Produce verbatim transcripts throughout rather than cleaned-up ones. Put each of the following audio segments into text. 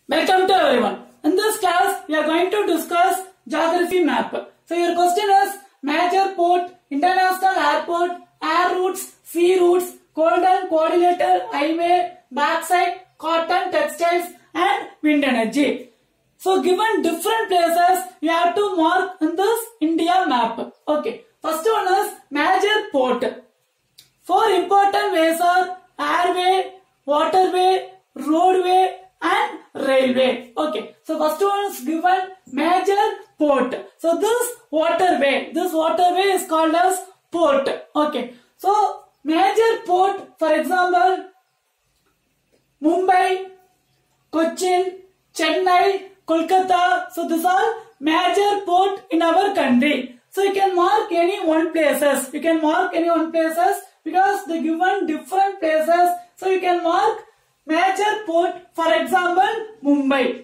Welcome to everyone. In this class, we are going to discuss geography map. So your question is major port, international airport, air routes, sea routes, golden quadrilateral highway, backside, cotton textiles and wind energy. So given different places, you have to mark in this India map. Okay. First one is major port. Four important ways are airway, waterway, roadway and railway. Okay. So first one is given major port. So this waterway, this waterway is called as port. Okay. So major port, for example, Mumbai, Cochin, Chennai, Kolkata. So these are major port in our country. So you can mark any one places. You can mark any one places because they given different places. So you can mark major port. For example, Mumbai.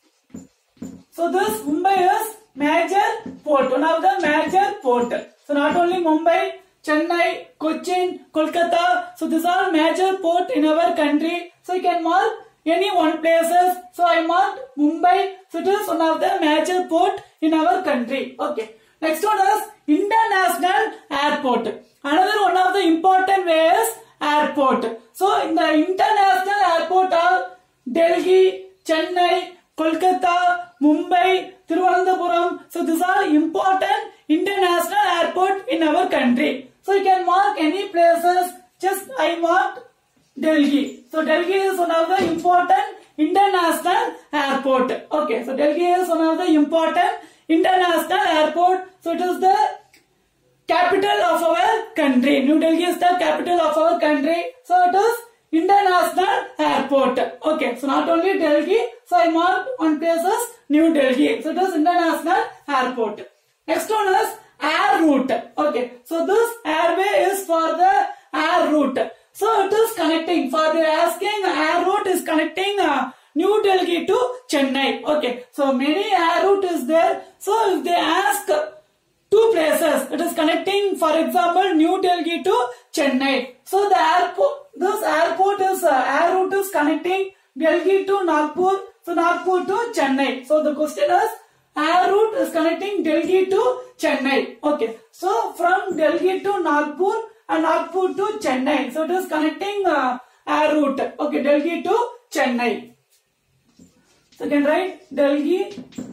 So this Mumbai is major port. One of the major port. So not only Mumbai, Chennai, Cochin, Kolkata. So these are major port in our country. So you can mark any one places. So I marked Mumbai. So it is one of the major port in our country. Okay. Next one is international airport. Another one of the important way is airport. So in the international airport are Delhi, Chennai, Kolkata, Mumbai, Thiruvananthapuram. So these are important international airport in our country. So you can mark any places. Just I marked Delhi. So Delhi is one of the important international airport. Okay. So Delhi is one of the important international airport. So it is the capital of our country. New Delhi is the capital of our country. So it is international airport. Okay. So not only Delhi. So I marked one place as New Delhi. So it is international airport. Next one is air route. Okay. So this airway is for the air route. So it is connecting. For the asking, air route is connecting uh, New Delhi to Chennai. Okay. So many air route is there. So if they ask two places, it is connecting, for example, New Delhi to Chennai. So the airport, this airport is, uh, air route is connecting Delhi to Nagpur. So Nagpur to Chennai. So the question is, air route is connecting Delhi to Chennai. Okay. So from Delhi to Nagpur and Nagpur to Chennai. So it is connecting uh, air route. Okay. Delhi to Chennai. So you can write Delhi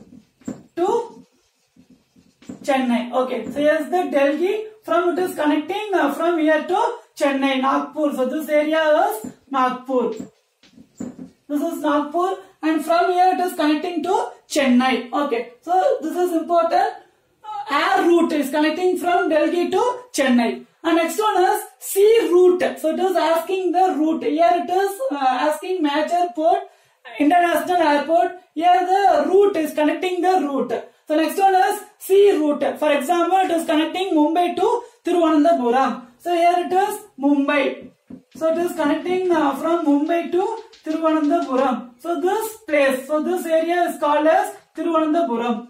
to Chennai. Okay. So here's the Delhi. From it is connecting uh, from here to Chennai, Nagpur. So this area is Nagpur. This is Nagpur. And from here it is connecting to Chennai. Okay. So this is important. Uh, air route is connecting from Delhi to Chennai. And next one is sea route. So it is asking the route. Here it is uh, asking major port, international airport. Here the route is connecting the route. So next one is sea route. For example, it is connecting Mumbai to Thiruvananthapuram. So here it is Mumbai. So it is connecting uh, from Mumbai to Thiruvananthapuram. So this place, so this area is called as Thiruvananthapuram.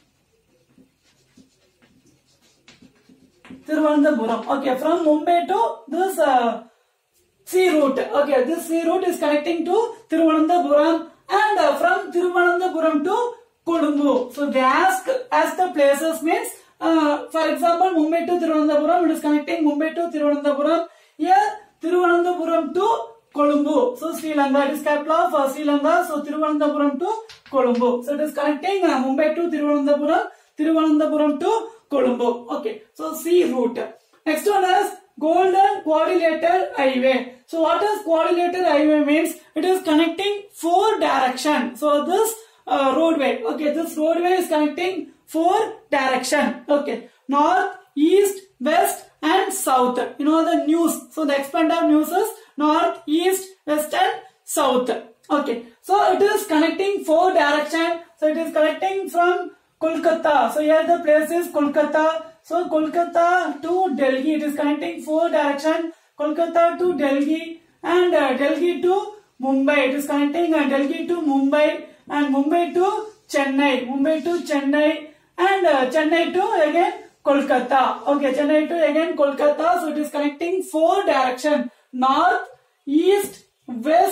Thiruvananthapuram. Okay, from Mumbai to this uh, sea route. Okay, this sea route is connecting to Thiruvananthapuram and uh, from Thiruvananthapuram to Colombo. So they ask as the places means, uh, for example, Mumbai to Thiruvananthapuram, it is connecting Mumbai to Thiruvananthapuram. Here, Thiruvananthapuram to Colombo. So Sri Lanka, it is capital of uh, Sri Lanka. So Thiruvananthapuram to Colombo. So it is connecting uh, Mumbai to Thiruvananthapuram, Thiruvananthapuram to Colombo. Okay. So sea route. Next one is golden quadrilateral highway. So what is quadrilateral highway means? It is connecting four direction. So this uh, roadway. Okay. This roadway is connecting four direction. Okay. North, east, west and south. You know the news. So the expanded news is north, east, west and south. Okay. So it is connecting four direction. So it is connecting from Kolkata. So here the place is Kolkata. So Kolkata to Delhi. It is connecting four direction. Kolkata to Delhi and uh, Delhi to Mumbai. It is connecting uh, Delhi to Mumbai and Mumbai to Chennai. Mumbai to Chennai and uh, Chennai to again Kolkata. Okay, Chennai to again Kolkata. So it is connecting four direction. North, east, west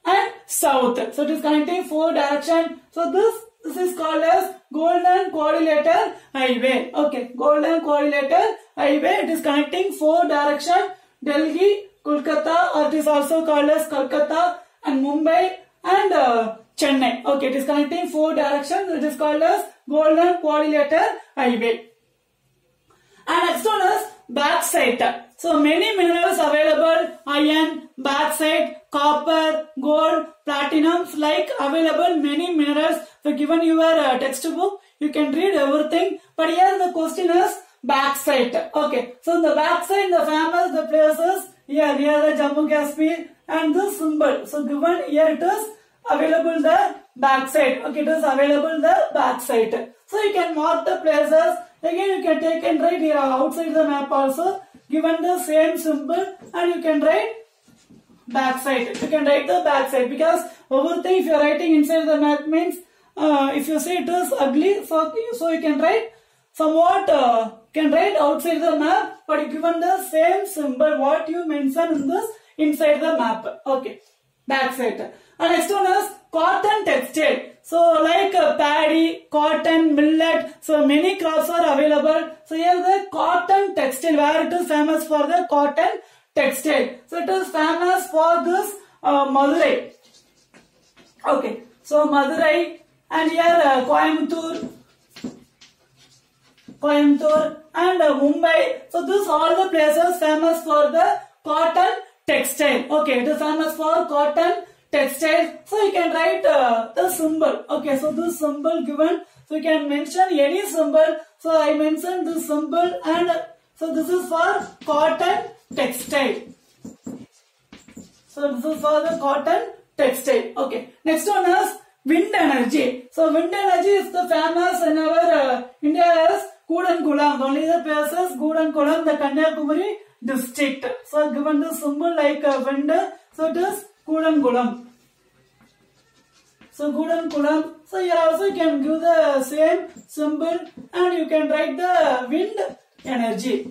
and south. So it is connecting four direction. So this this is called as Golden Quadrilateral Highway. Okay, Golden Quadrilateral Highway. It is connecting four direction: Delhi, Kolkata, or it is also called as Kolkata, and Mumbai and uh, Chennai. Okay, it is connecting four directions. It is called as Golden Quadrilateral Highway. And next one is bauxite. So many minerals available: iron, bauxite, copper, gold, platinums, like available many minerals. So given your uh, textbook, you can read everything. But here the question is bauxite. Okay, so the bauxite, the famous, the places here, here the Jammu Kashmir and the symbol. So given here it is available the bauxite. Okay, it is available the bauxite. So you can mark the places. Again, you can take and write here outside the map also. Given the same symbol, and you can write bauxite. You can write the bauxite, because everything if you are writing inside the map means uh, if you say it is ugly, so so you can write somewhat uh, can write outside the map, but given the same symbol what you mention in this inside the map. Okay, bauxite. And next one is cotton textile. So like uh, paddy, cotton, millet, so many crops are available. So here the cotton textile, where it is famous for the cotton textile. So it is famous for this uh, Madurai. Okay, so Madurai, and here uh, Coimbatore, Coimbatore and uh, Mumbai. So this all the places famous for the cotton textile. Okay, it is famous for cotton textile. So you can write uh, the symbol. Okay, so this symbol given, so you can mention any symbol. So I mentioned this symbol, and uh, so this is for cotton textile. So this is for the cotton textile. Okay, next one is wind energy. So wind energy is the famous in our uh, India as Kudankulam. Only the places Kudankulam, the Kanyakumari district. So given the symbol like uh, wind, so it is Kudankulam. So Kudankulam. So here also you can give the same symbol, and you can write the wind energy.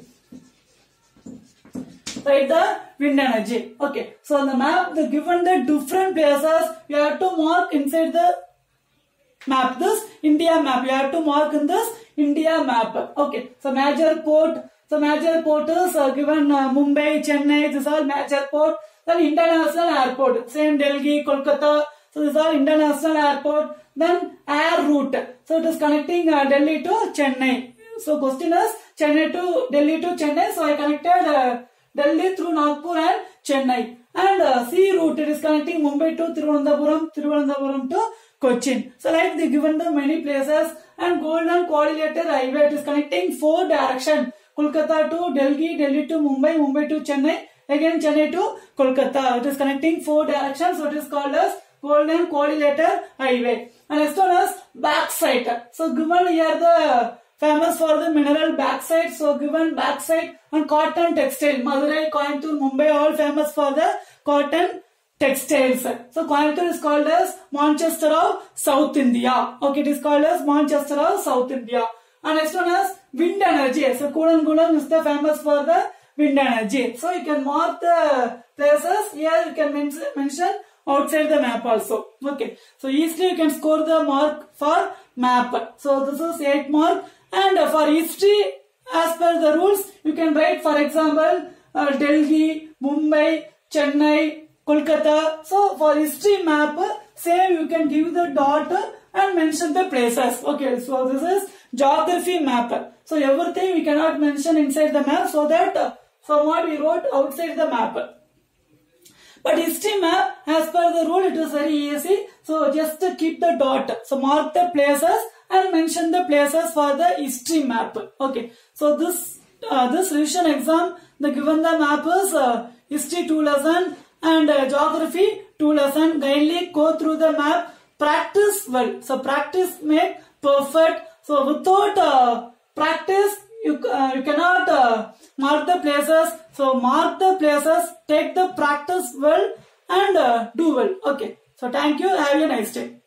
Write the wind energy. Okay. So on the map, the given the different places, you have to mark inside the map. This India map, you have to mark in this India map. Okay. So major port. So major port is uh, given uh, Mumbai, Chennai. This is all major port. Then international airport, same Delhi, Kolkata. So this is all international airport. Then air route. So it is connecting uh, Delhi to Chennai. So question is Chennai to Delhi to Chennai. So I connected uh, Delhi through Nagpur and Chennai. And uh, sea route, it is connecting Mumbai to Thiruvananthapuram, Thiruvananthapuram to Cochin. So like they given the many places. And Golden Quadrilateral Highway, it is connecting four direction. Kolkata to Delhi, Delhi to Mumbai, Mumbai to Chennai. Again Chennai to Kolkata. It is connecting four directions. So it is called as Golden Quadrilateral Highway. And next one is bauxite. So given here the famous for the mineral bauxite. So given bauxite and cotton textile. Madurai, Coimbatore, Mumbai all famous for the cotton textiles. So Coimbatore is called as Manchester of South India. Okay, it is called as Manchester of South India. And next one is wind energy. So Kudankulam is the famous for the wind energy. So you can mark the places. Here you can mention outside the map also. Okay. So easily you can score the mark for map. So this is eight mark. And for history, as per the rules, you can write, for example, uh, Delhi, Mumbai, Chennai, Kolkata. So for history map, same you can give the dot and mention the places. Okay. So this is geography map. So everything we cannot mention inside the map, so that uh, from what we wrote outside the map. But history map, as per the rule, it is very easy. So just keep the dot. So mark the places and mention the places for the history map. Okay. So this uh, this revision exam, the given the map is uh, history two lesson and uh, geography two lesson. Kindly go through the map. Practice well. So practice make perfect. So without uh, practice, you uh, you cannot uh, mark the places. So mark the places, take the practice well, and uh, do well. Okay. So thank you. Have a nice day.